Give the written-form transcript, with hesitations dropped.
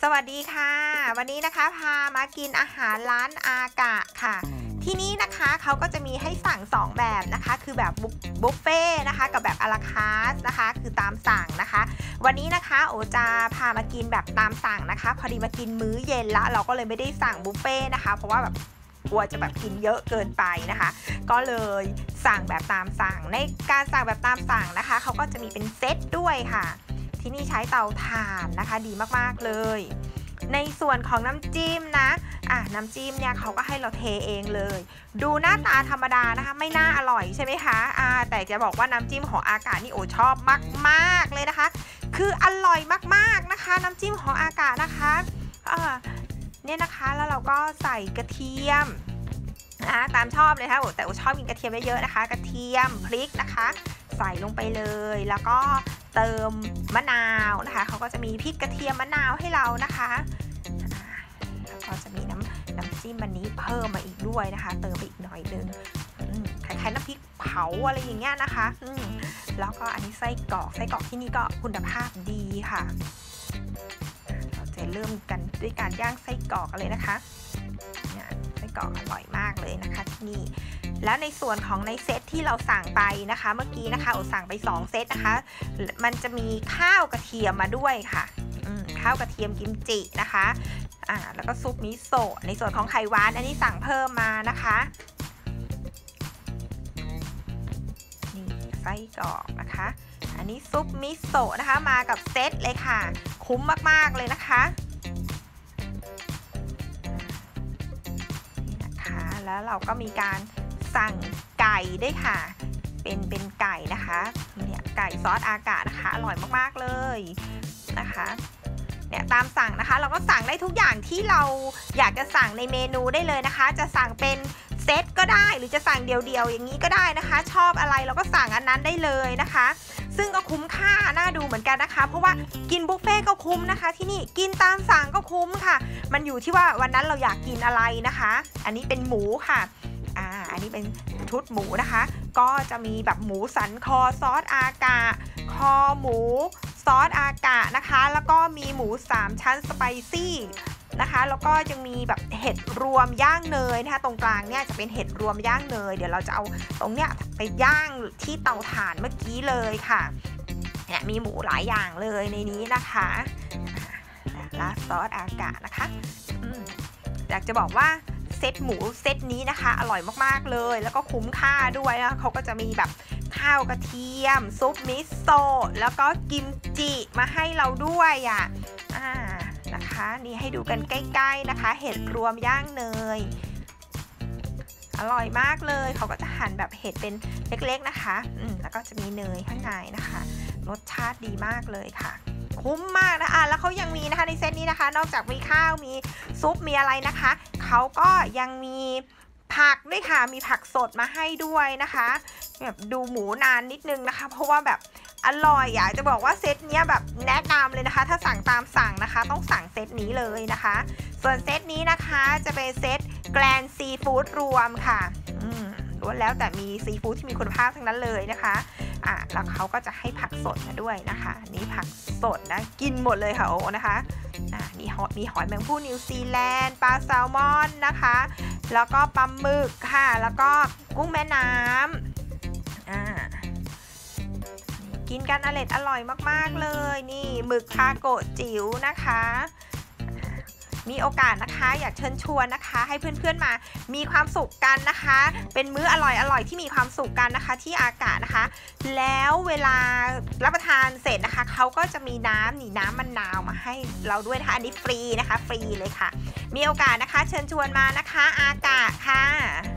สวัสดีค่ะวันนี้นะคะพามากินอาหารร้านอากะค่ะที่นี่นะคะเขาก็จะมีให้สั่ง2แบบนะคะคือแบบบุฟเฟ่นะคะกับแบบอะลาคาร์ทนะคะคือตามสั่งนะคะวันนี้นะคะโอจะพามากินแบบตามสั่งนะคะพอดีมากินมื้อเย็นละเราก็เลยไม่ได้สั่งบุฟเฟ่นะคะเพราะว่าแบบกลัวจะแบบกินเยอะเกินไปนะคะก็เลยสั่งแบบตามสั่งในการสั่งแบบตามสั่งนะคะเขาก็จะมีเป็นเซตด้วยค่ะที่นี่ใช้เตาถ่านนะคะดีมากๆเลยในส่วนของน้ำจิ้มนะน้ำจิ้มเนี่ยเขาก็ให้เราเทเองเลยดูหน้าตาธรรมดานะคะไม่น่าอร่อยใช่ไหมคะแต่จะบอกว่าน้ำจิ้มของอากานี่โอชอบมากๆเลยนะคะคืออร่อยมากๆนะคะน้ำจิ้มของอากานะคะเนี่ยนะคะแล้วเราก็ใส่กระเทียมตามชอบเลยค่ะแต่โอชอบกินกระเทียมเยอะๆนะคะกระเทียมพริกนะคะใส่ลงไปเลยแล้วก็เติมมะนาวนะคะเขาก็จะมีพริกกระเทียมมะนาวให้เรานะคะแล้วก็จะมีน้ำจิ้มอันนี้เพิ่มมาอีกด้วยนะคะเติมไปอีกหน่อยนึงคล้ายๆน้ำพริกเผาอะไรอย่างเงี้ยนะคะแล้วก็อันนี้ไส้กรอกที่นี่ก็คุณภาพดีค่ะเราจะเริ่มกันด้วยการย่างไส้กรอกกันเลยนะคะไส้กรอกอร่อยมากเลยนะคะที่นี่แล้วในส่วนของในเซตที่เราสั่งไปนะคะเมื่อกี้นะคะโอสั่งไป2เซตนะคะมันจะมีข้าวกระเทียมมาด้วยค่ะข้าวกระเทียมกิมจินะคะแล้วก็ซุปมิโซะในส่วนของไข่หวานอันนี้สั่งเพิ่มมานะคะนี่ไส้กรอกนะคะอันนี้ซุปมิโซะนะคะมากับเซตเลยค่ะคุ้มมากๆเลยนะคะนี่นะคะแล้วเราก็มีการสั่งไก่ด้วยค่ะเป็นไก่นะคะเนี่ยไก่ซอสอากานะคะอร่อยมากๆเลยนะคะเนี่ยตามสั่งนะคะเราก็สั่งได้ทุกอย่างที่เราอยากจะสั่งในเมนูได้เลยนะคะจะสั่งเป็นเซตก็ได้หรือจะสั่งเดียวๆอย่างนี้ก็ได้นะคะชอบอะไรเราก็สั่งอันนั้นได้เลยนะคะซึ่งก็คุ้มค่าน่าดูเหมือนกันนะคะเพราะว่ากินบุฟเฟ่ก็คุ้มนะคะที่นี่กินตามสั่งก็คุ้มค่ะมันอยู่ที่ว่าวันนั้นเราอยากกินอะไรนะคะอันนี้เป็นหมูค่ะอันนี้เป็นชุดหมูนะคะก็จะมีแบบหมูสันคอซอสอากาคอหมูซอสอากานะคะแล้วก็มีหมู3ชั้นสไปซี่นะคะแล้วก็ยังมีแบบเห็ดรวมย่างเนยนะคะตรงกลางเนี่ยจะเป็นเห็ดรวมย่างเนยเดี๋ยวเราจะเอาตรงเนี้ยไปย่างที่เตาถ่านเมื่อกี้เลยค่ะเนี่ยมีหมูหลายอย่างเลยในนี้นะคะและซอสอากานะคะอยากจะบอกว่าเซตหมูเซตนี้นะคะอร่อยมากๆเลยแล้วก็คุ้มค่าด้วยนะเขาก็จะมีแบบข้าวกระเทียมซุปมิโซะแล้วก็กิมจิมาให้เราด้วยนะคะนี่ให้ดูกันใกล้ๆนะคะเห็ดรวมย่างเนยอร่อยมากเลยเขาก็จะหั่นแบบเห็ดเป็นเล็กๆนะคะแล้วก็จะมีเนยข้างในนะคะรสชาติดีมากเลยค่ะคุ้มมากนะแล้วเขายังมีนะคะในเซตนี้นะคะนอกจากมีข้าวมีซุปมีอะไรนะคะเขาก็ยังมีผักด้วยค่ะมีผักสดมาให้ด้วยนะคะแบบดูหมูนานนิดนึงนะคะเพราะว่าแบบอร่อยอยากจะบอกว่าเซตนี้แบบแนะนำเลยนะคะถ้าสั่งตามสั่งนะคะต้องสั่งเซตนี้เลยนะคะส่วนเซตนี้นะคะจะเป็นเซตแกรนด์ซีฟู้ดรวมค่ะล้วนแล้วแต่มีซีฟู้ดที่มีคุณภาพทั้งนั้นเลยนะคะแล้วเขาก็จะให้ผักสดมาด้วยนะคะนี่ผักสดนะกินหมดเลยค่ะโอ้นะคะมีหอยแมงผู้นิวซีแลนด์ปลาแซลมอนนะคะแล้วก็ปลาหมึกค่ะแล้วก็กุ้งแม่น้ำกินกันอร่อยมากๆเลยนี่หมึกทาโกะจิ๋วนะคะมีโอกาสนะคะอยากเชิญชวนนะคะให้เพื่อนๆมามีความสุขกันนะคะเป็นมื้ออร่อยที่มีความสุขกันนะคะที่อากาศนะคะแล้วเวลารับประทานเสร็จนะคะเขาก็จะมีน้ำมะนาวมาให้เราด้วยนะคะอันนี้ฟรีนะคะฟรีเลยค่ะมีโอกาสนะคะเชิญชวนมานะคะอากาศค่ะ